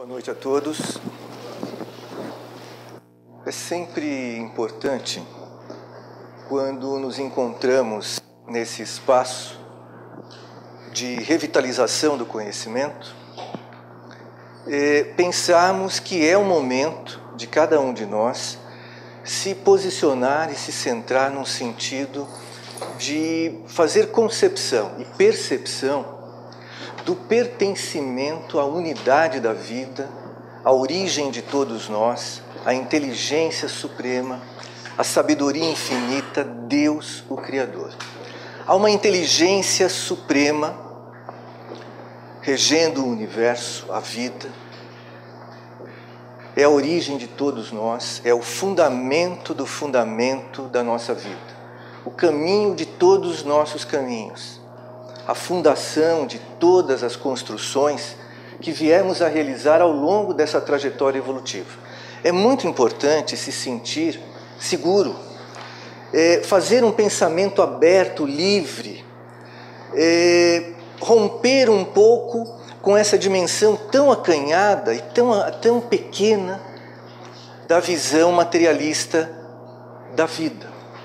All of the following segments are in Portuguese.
Boa noite a todos. É sempre importante, quando nos encontramos nesse espaço de revitalização do conhecimento, pensarmos que é o momento de cada um de nós se posicionar e se centrar num sentido de fazer concepção e percepção do pertencimento à unidade da vida, à origem de todos nós, à inteligência suprema, à sabedoria infinita, Deus, o Criador. Há uma inteligência suprema regendo o universo, a vida. É a origem de todos nós, é o fundamento do fundamento da nossa vida. O caminho de todos os nossos caminhos. A fundação de todas as construções que viemos a realizar ao longo dessa trajetória evolutiva. É muito importante se sentir seguro, fazer um pensamento aberto, livre, romper um pouco com essa dimensão tão acanhada e tão pequena da visão materialista da vida.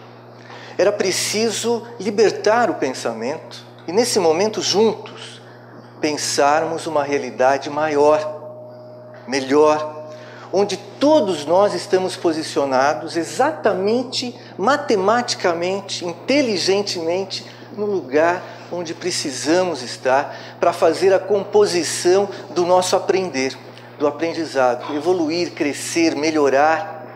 Era preciso libertar o pensamento e, nesse momento, juntos, pensarmos uma realidade maior, melhor, onde todos nós estamos posicionados exatamente, matematicamente, inteligentemente, no lugar onde precisamos estar para fazer a composição do nosso aprender, do aprendizado, evoluir, crescer, melhorar.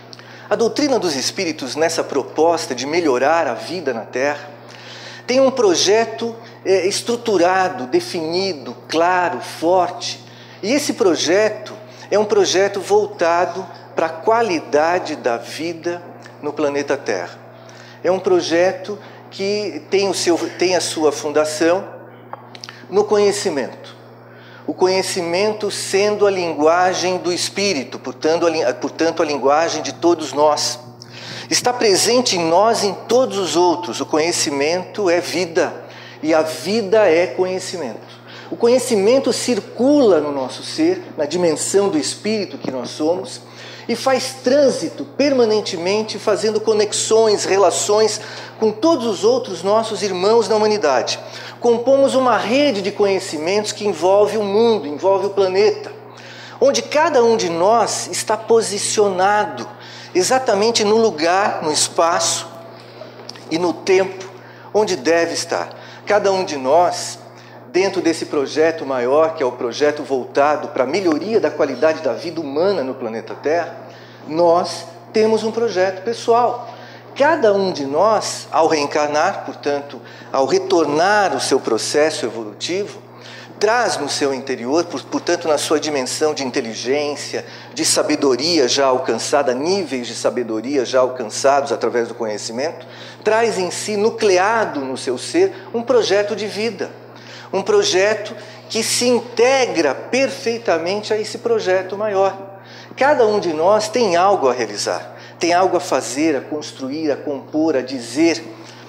A doutrina dos Espíritos, nessa proposta de melhorar a vida na Terra, tem um projeto estruturado, definido, claro, forte. E esse projeto é um projeto voltado para a qualidade da vida no planeta Terra. É um projeto que tem a sua fundação no conhecimento. O conhecimento sendo a linguagem do Espírito, portanto a linguagem de todos nós. Está presente em nós e em todos os outros. O conhecimento é vida e a vida é conhecimento. O conhecimento circula no nosso ser, na dimensão do espírito que nós somos, e faz trânsito permanentemente, fazendo conexões, relações com todos os outros nossos irmãos na humanidade. Compomos uma rede de conhecimentos que envolve o mundo, envolve o planeta, onde cada um de nós está posicionado exatamente no lugar, no espaço e no tempo onde deve estar. Cada um de nós, dentro desse projeto maior, que é o projeto voltado para a melhoria da qualidade da vida humana no planeta Terra, nós temos um projeto pessoal. Cada um de nós, ao reencarnar, portanto, ao retornar o seu processo evolutivo, traz no seu interior, portanto, na sua dimensão de inteligência, de sabedoria já alcançada, níveis de sabedoria já alcançados através do conhecimento, traz em si, nucleado no seu ser, um projeto de vida. Um projeto que se integra perfeitamente a esse projeto maior. Cada um de nós tem algo a realizar, tem algo a fazer, a construir, a compor, a dizer,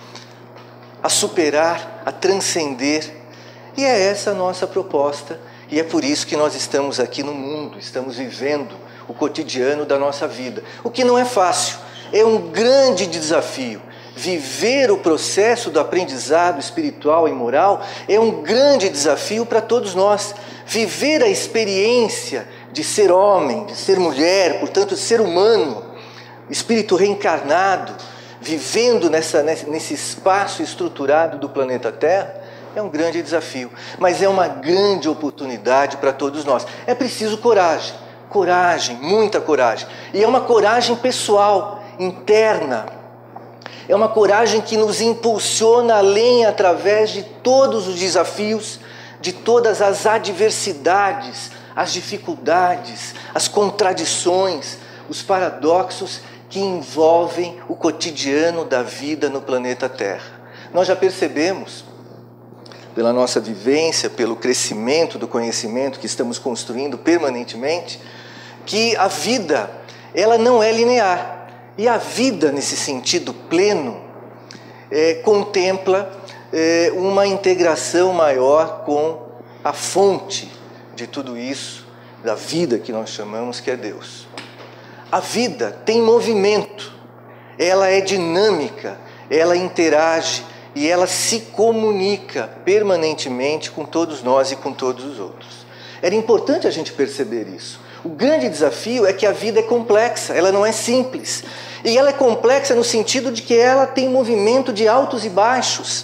a superar, a transcender. E é essa a nossa proposta, e é por isso que nós estamos aqui no mundo, estamos vivendo o cotidiano da nossa vida. O que não é fácil, é um grande desafio. Viver o processo do aprendizado espiritual e moral é um grande desafio para todos nós. Viver a experiência de ser homem, de ser mulher, portanto, de ser humano, espírito reencarnado, vivendo nesse espaço estruturado do planeta Terra, é um grande desafio, mas é uma grande oportunidade para todos nós. É preciso coragem, muita coragem. E é uma coragem pessoal, interna. É uma coragem que nos impulsiona além, através de todos os desafios, de todas as adversidades, as dificuldades, as contradições, os paradoxos que envolvem o cotidiano da vida no planeta Terra. Nós já percebemos, pela nossa vivência, pelo crescimento do conhecimento que estamos construindo permanentemente, que a vida, ela não é linear. E a vida, nesse sentido pleno, contempla uma integração maior com a fonte de tudo isso, da vida que nós chamamos, que é Deus. A vida tem movimento, ela é dinâmica, ela interage e ela se comunica permanentemente com todos nós e com todos os outros. Era importante a gente perceber isso. O grande desafio é que a vida é complexa, ela não é simples. E ela é complexa no sentido de que ela tem movimento de altos e baixos.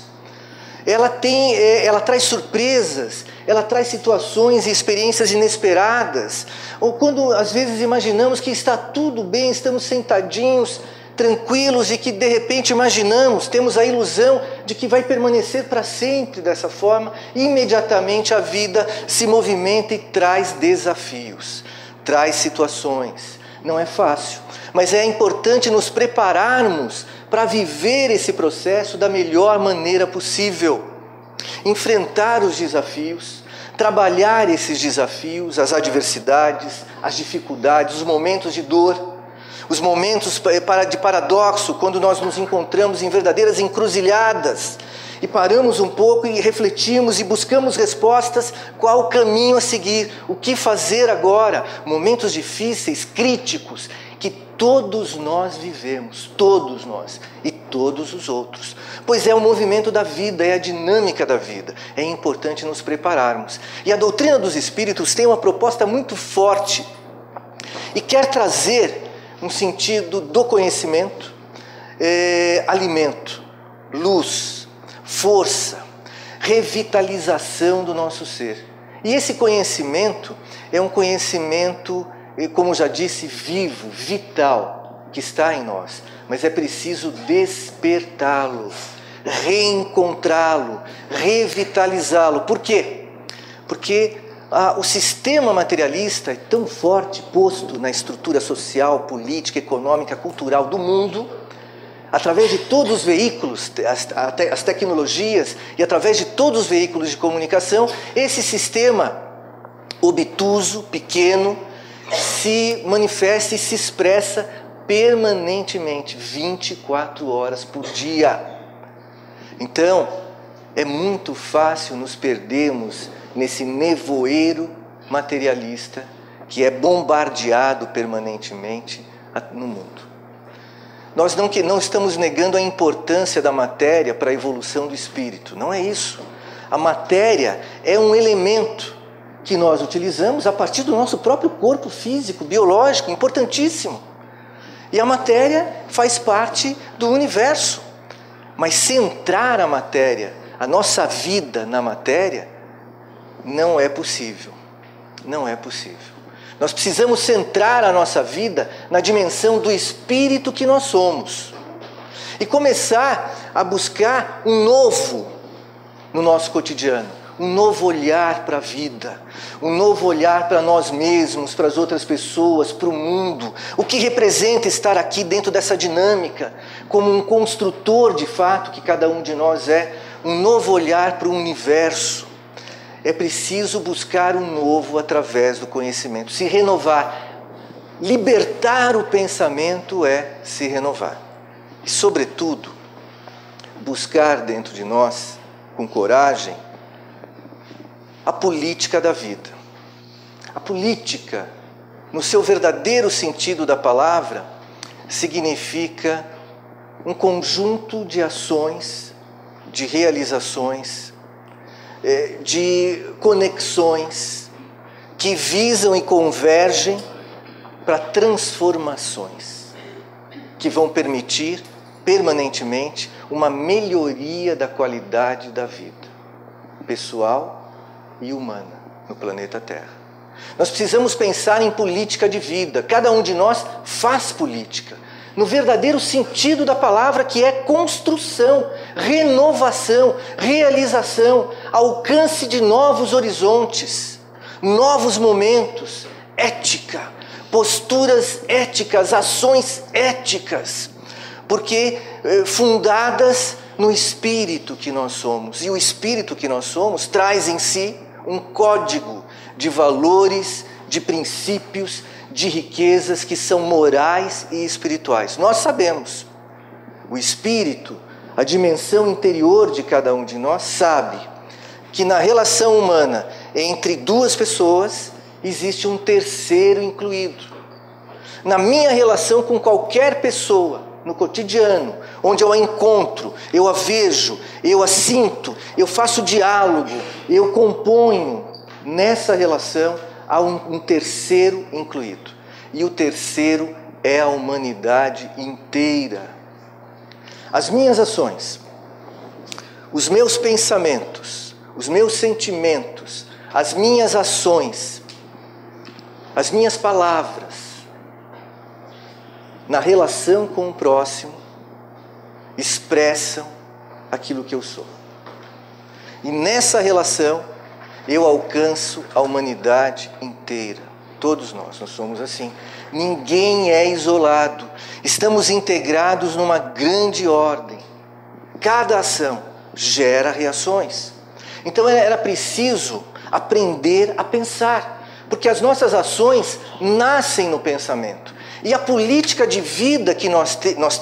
Ela traz surpresas, ela traz situações e experiências inesperadas. Ou quando às vezes imaginamos que está tudo bem, estamos sentadinhos, tranquilos e que de repente imaginamos, temos a ilusão de que vai permanecer para sempre dessa forma, e imediatamente a vida se movimenta e traz desafios, traz situações. Não é fácil, mas é importante nos prepararmos para viver esse processo da melhor maneira possível. Enfrentar os desafios, trabalhar esses desafios, as adversidades, as dificuldades, os momentos de dor, os momentos de paradoxo, quando nós nos encontramos em verdadeiras encruzilhadas e paramos um pouco e refletimos e buscamos respostas, qual o caminho a seguir, o que fazer agora, momentos difíceis, críticos, que todos nós vivemos, todos nós e todos os outros, pois é o movimento da vida, é a dinâmica da vida, é importante nos prepararmos. E a doutrina dos Espíritos tem uma proposta muito forte e quer trazer um sentido do conhecimento, alimento, luz, força, revitalização do nosso ser. E esse conhecimento é um conhecimento, como já disse, vivo, vital, que está em nós. Mas é preciso despertá-lo, reencontrá-lo, revitalizá-lo. Por quê? Porque o sistema materialista é tão forte, posto na estrutura social, política, econômica, cultural do mundo, através de todos os veículos, as tecnologias e através de todos os veículos de comunicação, esse sistema obtuso, pequeno, se manifesta e se expressa permanentemente, 24 horas por dia. Então, é muito fácil nos perdermos nesse nevoeiro materialista que é bombardeado permanentemente no mundo. Nós não estamos negando a importância da matéria para a evolução do espírito, não é isso. A matéria é um elemento que nós utilizamos a partir do nosso próprio corpo físico, biológico, importantíssimo. E a matéria faz parte do universo. Mas centrar a matéria, a nossa vida na matéria, não é possível. Não é possível. Nós precisamos centrar a nossa vida na dimensão do espírito que nós somos. E começar a buscar um novo no nosso cotidiano. Um novo olhar para a vida, um novo olhar para nós mesmos, para as outras pessoas, para o mundo. O que representa estar aqui dentro dessa dinâmica, como um construtor de fato que cada um de nós é, um novo olhar para o universo. É preciso buscar um novo através do conhecimento, se renovar. Libertar o pensamento é se renovar. E, sobretudo, buscar dentro de nós, com coragem, a política da vida. A política, no seu verdadeiro sentido da palavra, significa um conjunto de ações, de realizações, de conexões que visam e convergem para transformações que vão permitir permanentemente uma melhoria da qualidade da vida pessoal e humana no planeta Terra. Nós precisamos pensar em política de vida. Cada um de nós faz política, no verdadeiro sentido da palavra, que é construção, renovação, realização, alcance de novos horizontes, novos momentos, ética, posturas éticas, ações éticas, porque fundadas no espírito que nós somos. E o espírito que nós somos traz em si um código de valores, de princípios, de riquezas que são morais e espirituais. Nós sabemos, o espírito, a dimensão interior de cada um de nós sabe que na relação humana entre duas pessoas existe um terceiro incluído. Na minha relação com qualquer pessoa, no cotidiano, onde eu a encontro, eu a vejo, eu a sinto, eu faço diálogo, eu componho, nessa relação há um terceiro incluído. E o terceiro é a humanidade inteira. As minhas ações, os meus pensamentos, os meus sentimentos, as minhas ações, as minhas palavras, na relação com o próximo, expressam aquilo que eu sou. E nessa relação, eu alcanço a humanidade inteira. Todos nós somos assim. Ninguém é isolado. Estamos integrados numa grande ordem. Cada ação gera reações. Então era preciso aprender a pensar, porque as nossas ações nascem no pensamento. E a política de vida que nós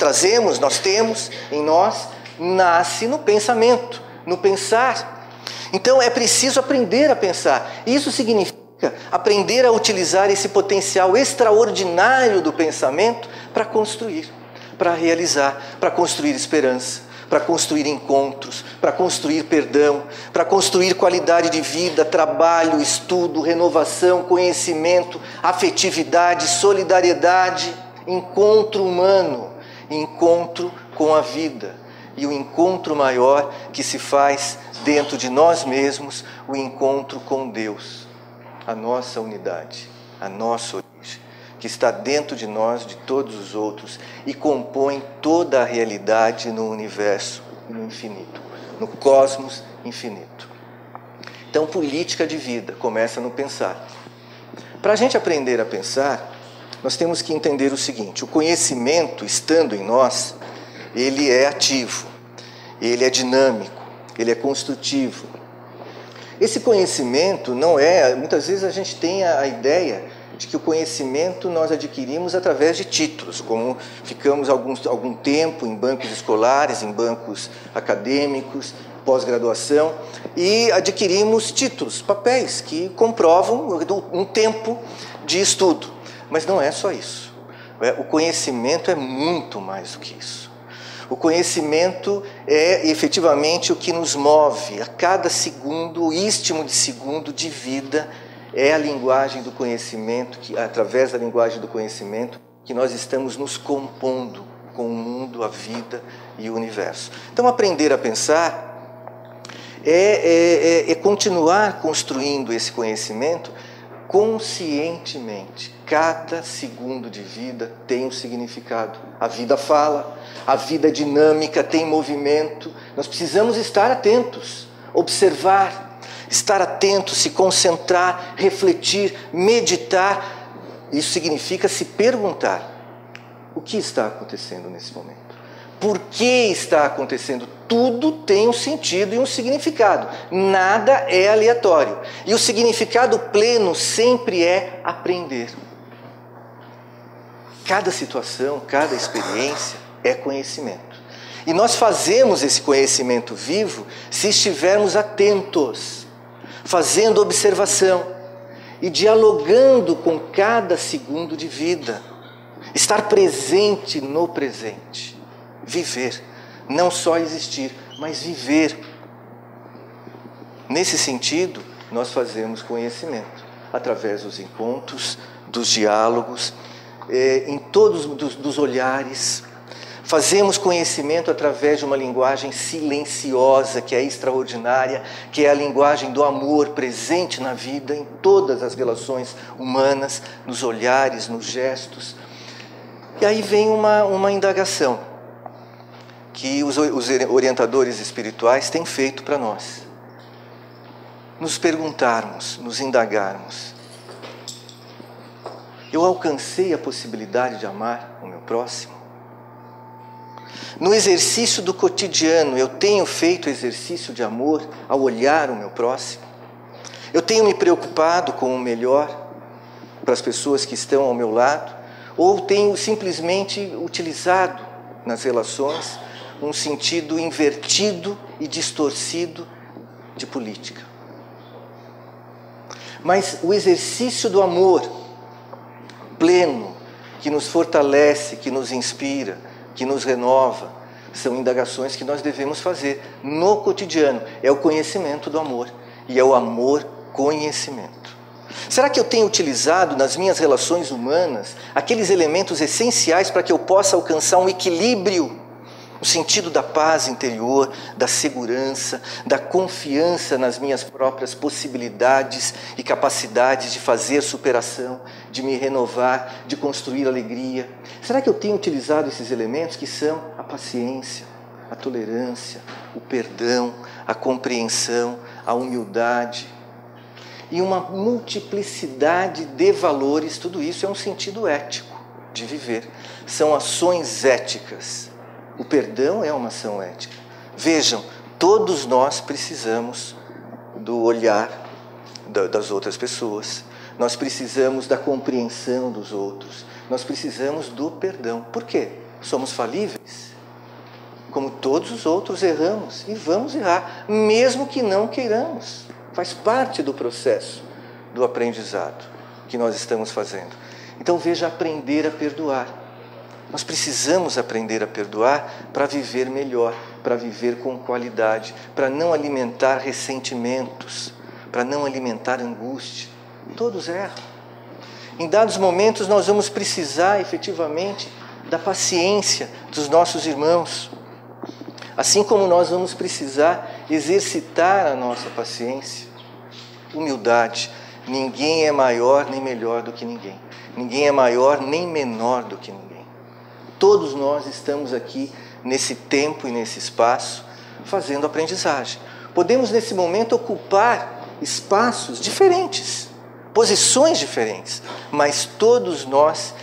temos em nós, nasce no pensamento, no pensar. Então é preciso aprender a pensar. Isso significa aprender a utilizar esse potencial extraordinário do pensamento para construir, para realizar, para construir esperança, para construir encontros, para construir perdão, para construir qualidade de vida, trabalho, estudo, renovação, conhecimento, afetividade, solidariedade, encontro humano, encontro com a vida. E o encontro maior que se faz dentro de nós mesmos, o encontro com Deus, a nossa unidade, a nossa origem, que está dentro de nós, de todos os outros, e compõe toda a realidade no universo, no infinito, no cosmos infinito. Então, política de vida começa no pensar. Para a gente aprender a pensar, nós temos que entender o seguinte: o conhecimento, estando em nós, ele é ativo, ele é dinâmico, ele é construtivo. Esse conhecimento não é... Muitas vezes a gente tem a ideia de que o conhecimento nós adquirimos através de títulos, como ficamos algum tempo em bancos escolares, em bancos acadêmicos, pós-graduação, e adquirimos títulos, papéis que comprovam um tempo de estudo. Mas não é só isso. O conhecimento é muito mais do que isso. O conhecimento é efetivamente o que nos move a cada segundo, o istmo de segundo de vida. É a linguagem do conhecimento, através da linguagem do conhecimento, que nós estamos nos compondo com o mundo, a vida e o universo. Então, aprender a pensar é continuar construindo esse conhecimento conscientemente. Cada segundo de vida tem um significado. A vida fala, a vida é dinâmica, tem movimento. Nós precisamos estar atentos, observar, estar atento, se concentrar, refletir, meditar. Isso significa se perguntar: o que está acontecendo nesse momento? Por que está acontecendo? Tudo tem um sentido e um significado. Nada é aleatório. E o significado pleno sempre é aprender. Cada situação, cada experiência é conhecimento. E nós fazemos esse conhecimento vivo se estivermos atentos, fazendo observação e dialogando com cada segundo de vida. Estar presente no presente. Viver. Não só existir, mas viver. Nesse sentido, nós fazemos conhecimento através dos encontros, dos diálogos, em todos os olhares. Fazemos conhecimento através de uma linguagem silenciosa, que é extraordinária, que é a linguagem do amor presente na vida, em todas as relações humanas, nos olhares, nos gestos. E aí vem uma indagação que os orientadores espirituais têm feito para nós. Nos perguntarmos, nos indagarmos: eu alcancei a possibilidade de amar o meu próximo? No exercício do cotidiano, eu tenho feito exercício de amor ao olhar o meu próximo? Eu tenho me preocupado com o melhor para as pessoas que estão ao meu lado? Ou tenho simplesmente utilizado nas relações um sentido invertido e distorcido de política? Mas o exercício do amor pleno, que nos fortalece, que nos inspira, que nos renova, são indagações que nós devemos fazer no cotidiano. É o conhecimento do amor, e é o amor-conhecimento. Será que eu tenho utilizado nas minhas relações humanas aqueles elementos essenciais para que eu possa alcançar um equilíbrio, o sentido da paz interior, da segurança, da confiança nas minhas próprias possibilidades e capacidades de fazer superação, de me renovar, de construir alegria? Será que eu tenho utilizado esses elementos que são a paciência, a tolerância, o perdão, a compreensão, a humildade e uma multiplicidade de valores? Tudo isso é um sentido ético de viver. São ações éticas. O perdão é uma ação ética. Vejam, todos nós precisamos do olhar das outras pessoas. Nós precisamos da compreensão dos outros. Nós precisamos do perdão. Por quê? Somos falíveis. Como todos os outros, erramos e vamos errar, mesmo que não queiramos. Faz parte do processo do aprendizado que nós estamos fazendo. Então veja, aprender a perdoar. Nós precisamos aprender a perdoar para viver melhor, para viver com qualidade, para não alimentar ressentimentos, para não alimentar angústia. Todos erram. Em dados momentos nós vamos precisar efetivamente da paciência dos nossos irmãos. Assim como nós vamos precisar exercitar a nossa paciência. Humildade. Ninguém é maior nem melhor do que ninguém. Ninguém é maior nem menor do que ninguém. Todos nós estamos aqui nesse tempo e nesse espaço fazendo aprendizagem. Podemos nesse momento ocupar espaços diferentes, posições diferentes, mas todos nós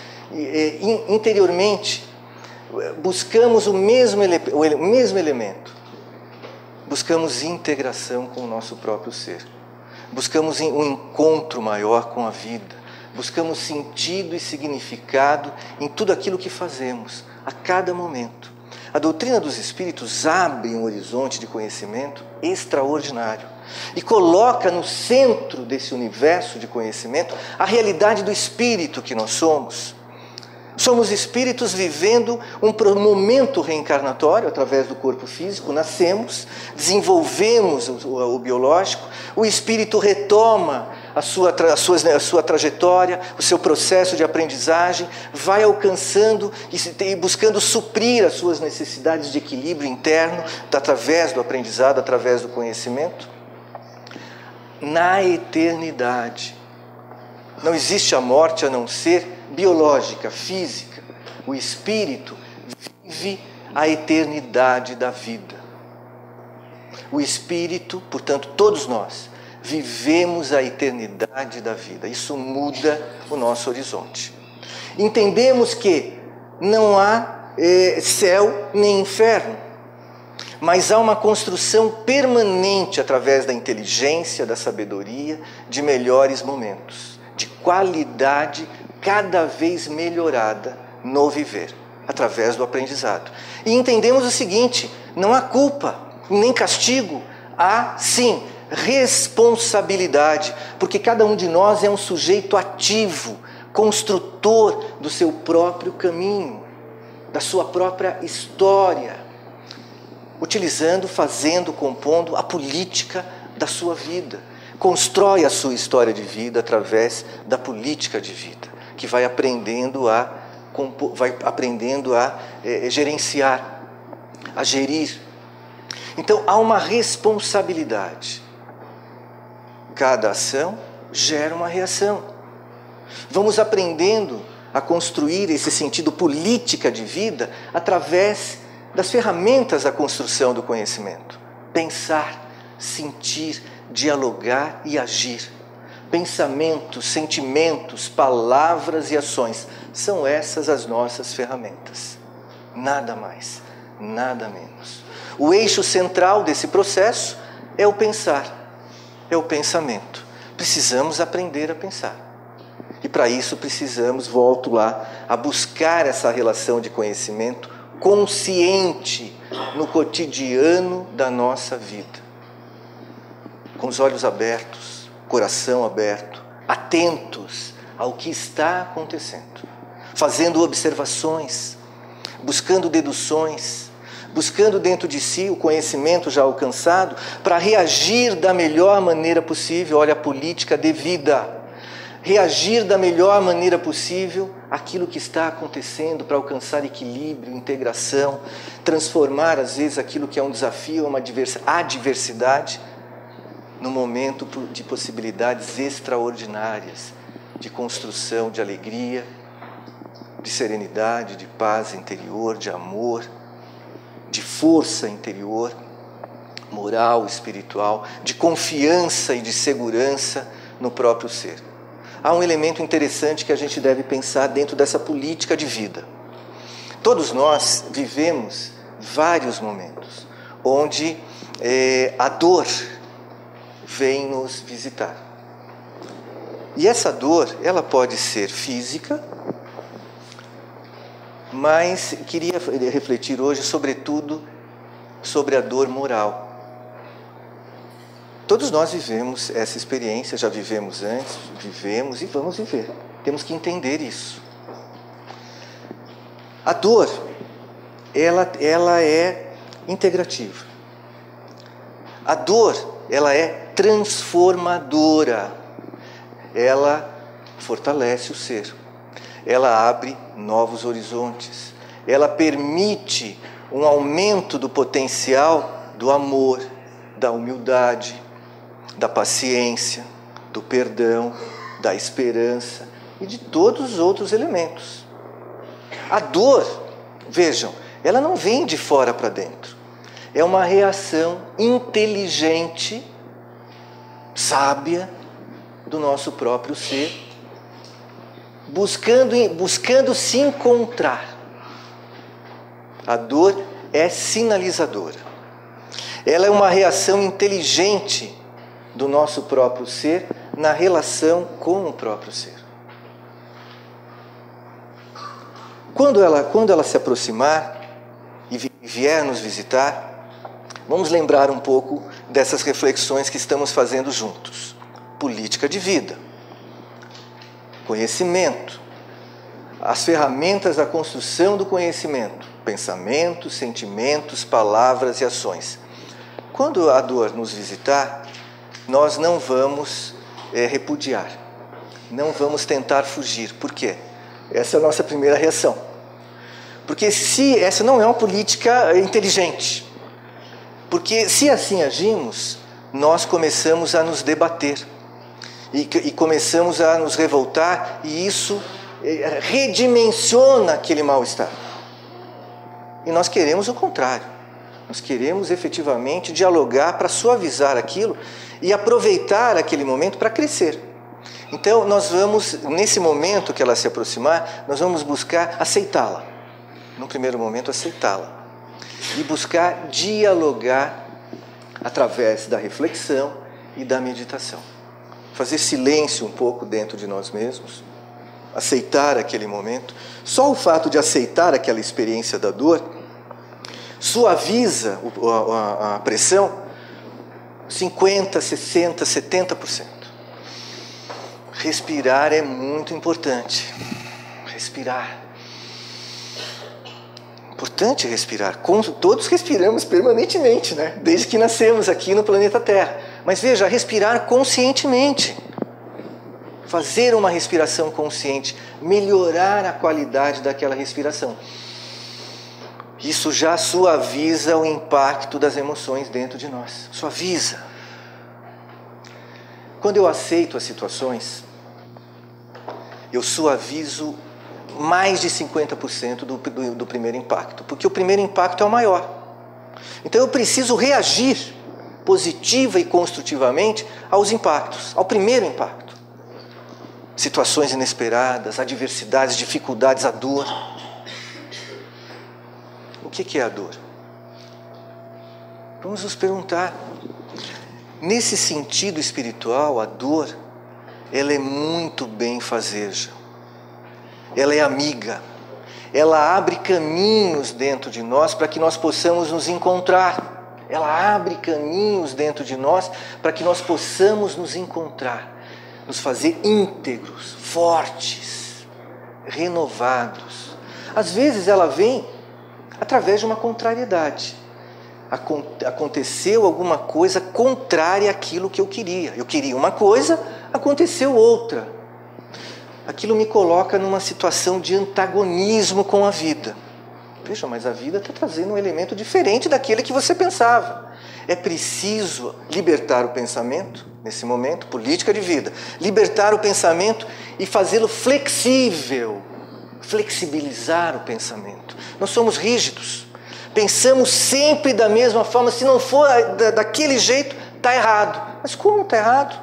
interiormente buscamos o mesmo elemento. Buscamos integração com o nosso próprio ser. Buscamos um encontro maior com a vida. Buscamos sentido e significado em tudo aquilo que fazemos, a cada momento. A doutrina dos Espíritos abre um horizonte de conhecimento extraordinário e coloca no centro desse universo de conhecimento a realidade do Espírito que nós somos. Somos espíritos vivendo um momento reencarnatório através do corpo físico. Nascemos, desenvolvemos o biológico, o espírito retoma a sua trajetória, o seu processo de aprendizagem, vai alcançando e buscando suprir as suas necessidades de equilíbrio interno através do aprendizado, através do conhecimento. Na eternidade, não existe a morte a não ser biológica, física. O espírito vive a eternidade da vida. O espírito, portanto, todos nós, vivemos a eternidade da vida. Isso muda o nosso horizonte. Entendemos que não há céu nem inferno, mas há uma construção permanente através da inteligência, da sabedoria, de melhores momentos, de qualidade cada vez melhorada no viver, através do aprendizado. E entendemos o seguinte: não há culpa, nem castigo, há sim responsabilidade, porque cada um de nós é um sujeito ativo, construtor do seu próprio caminho, da sua própria história, utilizando, fazendo, compondo a política da sua vida. Constrói a sua história de vida através da política de vida, que vai aprendendo a gerenciar, a gerir. Então há uma responsabilidade. Cada ação gera uma reação. Vamos aprendendo a construir esse sentido política de vida através das ferramentas da construção do conhecimento. Pensar, sentir, dialogar e agir. Pensamentos, sentimentos, palavras e ações. São essas as nossas ferramentas. Nada mais, nada menos. O eixo central desse processo é o pensar, é o pensamento. Precisamos aprender a pensar. E para isso precisamos, volto lá, a buscar essa relação de conhecimento consciente no cotidiano da nossa vida. Com os olhos abertos, coração aberto, atentos ao que está acontecendo, fazendo observações, buscando deduções, buscando dentro de si o conhecimento já alcançado para reagir da melhor maneira possível. Olha, a política de vida. Reagir da melhor maneira possível àquilo que está acontecendo para alcançar equilíbrio, integração, transformar às vezes aquilo que é um desafio, uma adversidade, num momento de possibilidades extraordinárias, de construção, de alegria, de serenidade, de paz interior, de amor, de força interior, moral, espiritual, de confiança e de segurança no próprio ser. Há um elemento interessante que a gente deve pensar dentro dessa política de vida. Todos nós vivemos vários momentos onde a dor vem nos visitar. E essa dor, ela pode ser física, mas queria refletir hoje, sobretudo, sobre a dor moral. Todos nós vivemos essa experiência, já vivemos antes, vivemos e vamos viver. Temos que entender isso. A dor, ela é integrativa. A dor, ela é transformadora. Ela fortalece o ser. Ela abre novos horizontes. Ela permite um aumento do potencial do amor, da humildade, da paciência, do perdão, da esperança e de todos os outros elementos. A dor, vejam, ela não vem de fora para dentro. É uma reação inteligente, sábia, do nosso próprio ser, buscando se encontrar. A dor é sinalizadora. Ela é uma reação inteligente do nosso próprio ser na relação com o próprio ser. Quando ela se aproximar e vier nos visitar, vamos lembrar um pouco dessas reflexões que estamos fazendo juntos. Política de vida, conhecimento, as ferramentas da construção do conhecimento, pensamentos, sentimentos, palavras e ações. Quando a dor nos visitar, nós não vamos repudiar, não vamos tentar fugir. Por quê? Essa é a nossa primeira reação. Porque se essa não é uma política inteligente, porque se assim agimos, nós começamos a nos debater e começamos a nos revoltar, e isso redimensiona aquele mal-estar. E nós queremos o contrário. Nós queremos efetivamente dialogar para suavizar aquilo e aproveitar aquele momento para crescer. Então nós vamos, nesse momento que ela se aproximar, nós vamos buscar aceitá-la. No primeiro momento, aceitá-la. E buscar dialogar através da reflexão e da meditação. Fazer silêncio um pouco dentro de nós mesmos. Aceitar aquele momento. Só o fato de aceitar aquela experiência da dor suaviza a pressão 50%, 60%, 70%. Respirar é muito importante. Respirar. Importante respirar. Todos respiramos permanentemente, né? Desde que nascemos aqui no planeta Terra. Mas veja, respirar conscientemente. Fazer uma respiração consciente. Melhorar a qualidade daquela respiração. Isso já suaviza o impacto das emoções dentro de nós. Suaviza. Quando eu aceito as situações, eu suavizo mais de 50% do primeiro impacto. Porque o primeiro impacto é o maior. Então eu preciso reagir positiva e construtivamente aos impactos, ao primeiro impacto. Situações inesperadas, adversidades, dificuldades, a dor. O que é a dor? Vamos nos perguntar. Nesse sentido espiritual, a dor, ela é muito benfazeja. Ela é amiga. Ela abre caminhos dentro de nós para que nós possamos nos encontrar. ela abre caminhos dentro de nós para que nós possamos nos encontrar, nos fazer íntegros, fortes, renovados. Às vezes ela vem através de uma contrariedade. Aconteceu alguma coisa contrária àquilo que eu queria. Eu queria uma coisa, aconteceu outra. Aquilo me coloca numa situação de antagonismo com a vida. Veja, mas a vida está trazendo um elemento diferente daquele que você pensava. É preciso libertar o pensamento, nesse momento, política de vida. Libertar o pensamento e fazê-lo flexível. Flexibilizar o pensamento. Nós somos rígidos. Pensamos sempre da mesma forma. Se não for daquele jeito, está errado. Mas como está errado?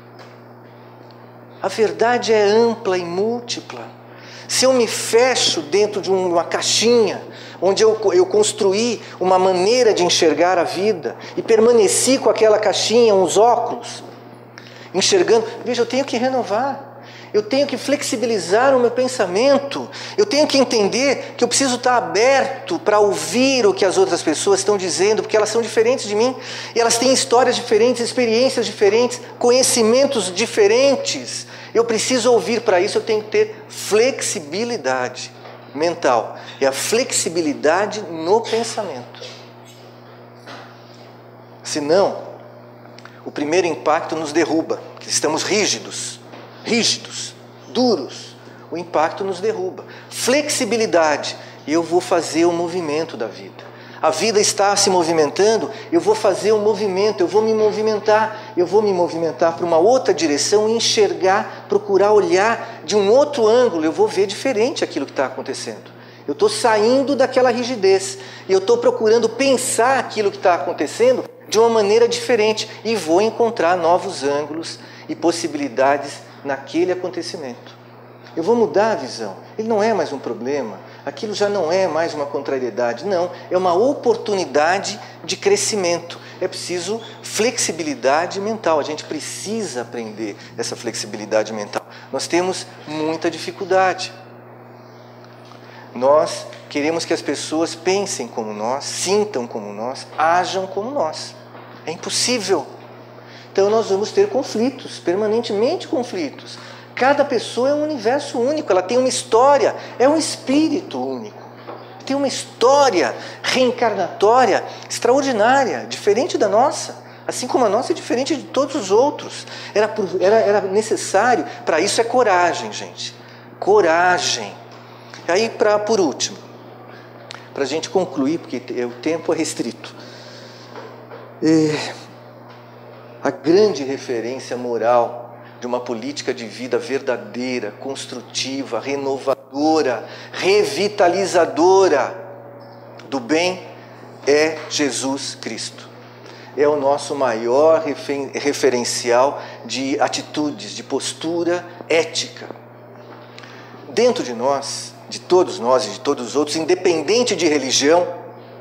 A verdade é ampla e múltipla. Se eu me fecho dentro de uma caixinha, onde eu construí uma maneira de enxergar a vida e permaneci com aquela caixinha, uns óculos, enxergando, veja, eu tenho que renovar. Eu tenho que flexibilizar o meu pensamento. Eu tenho que entender que eu preciso estar aberto para ouvir o que as outras pessoas estão dizendo, porque elas são diferentes de mim. E elas têm histórias diferentes, experiências diferentes, conhecimentos diferentes. Eu preciso ouvir. Para isso eu tenho que ter flexibilidade mental. É a flexibilidade no pensamento. Senão, o primeiro impacto nos derruba, porque estamos rígidos, duros, o impacto nos derruba. Flexibilidade, e eu vou fazer o movimento da vida. A vida está se movimentando, eu vou fazer o movimento, eu vou me movimentar para uma outra direção, enxergar, procurar olhar de um outro ângulo, eu vou ver diferente aquilo que está acontecendo. Eu estou saindo daquela rigidez, e eu estou procurando pensar aquilo que está acontecendo de uma maneira diferente, e vou encontrar novos ângulos e possibilidades naquele acontecimento. Eu vou mudar a visão. Ele não é mais um problema, aquilo já não é mais uma contrariedade, não, é uma oportunidade de crescimento. É preciso flexibilidade mental, a gente precisa aprender essa flexibilidade mental. Nós temos muita dificuldade. Nós queremos que as pessoas pensem como nós, sintam como nós, ajam como nós. É impossível. Então nós vamos ter conflitos, permanentemente conflitos. Cada pessoa é um universo único, ela tem uma história, é um espírito único. Tem uma história reencarnatória extraordinária, diferente da nossa. Assim como a nossa é diferente de todos os outros. Era necessário, para isso é coragem, gente. Coragem. E aí, por último, para a gente concluir, porque o tempo é restrito. A grande referência moral de uma política de vida verdadeira, construtiva, renovadora, revitalizadora do bem é Jesus Cristo. É o nosso maior referencial de atitudes, de postura ética. Dentro de nós, de todos nós e de todos os outros, independente de religião,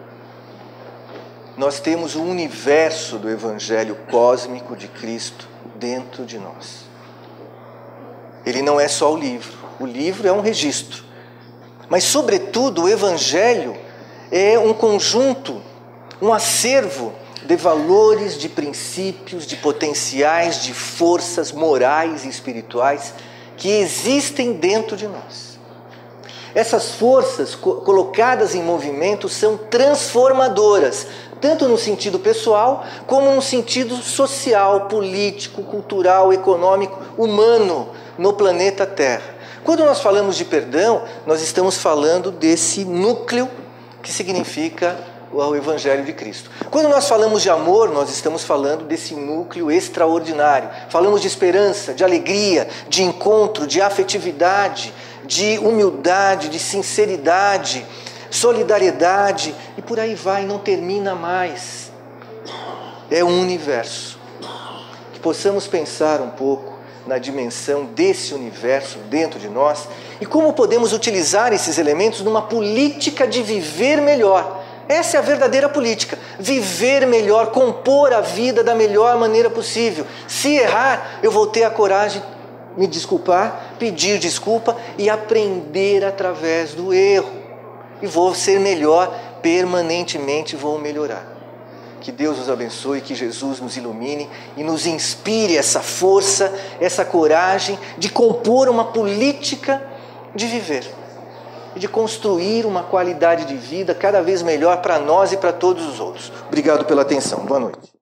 nós temos o universo do Evangelho cósmico de Cristo dentro de nós. Ele não é só o livro é um registro. Mas, sobretudo, o Evangelho é um conjunto, um acervo de valores, de princípios, de potenciais, de forças morais e espirituais que existem dentro de nós. Essas forças colocadas em movimento são transformadoras, tanto no sentido pessoal, como no sentido social, político, cultural, econômico, humano, no planeta Terra. Quando nós falamos de perdão, nós estamos falando desse núcleo que significa o Evangelho de Cristo. Quando nós falamos de amor, nós estamos falando desse núcleo extraordinário. Falamos de esperança, de alegria, de encontro, de afetividade, de humildade, de sinceridade, solidariedade, e por aí vai, não termina mais. É um universo. Que possamos pensar um pouco na dimensão desse universo dentro de nós e como podemos utilizar esses elementos numa política de viver melhor. Essa é a verdadeira política. Viver melhor, compor a vida da melhor maneira possível. Se errar, eu vou ter a coragem de me desculpar, pedir desculpa e aprender através do erro. E vou ser melhor, permanentemente vou melhorar. Que Deus nos abençoe, que Jesus nos ilumine e nos inspire essa força, essa coragem de compor uma política de viver e de construir uma qualidade de vida cada vez melhor para nós e para todos os outros. Obrigado pela atenção. Boa noite.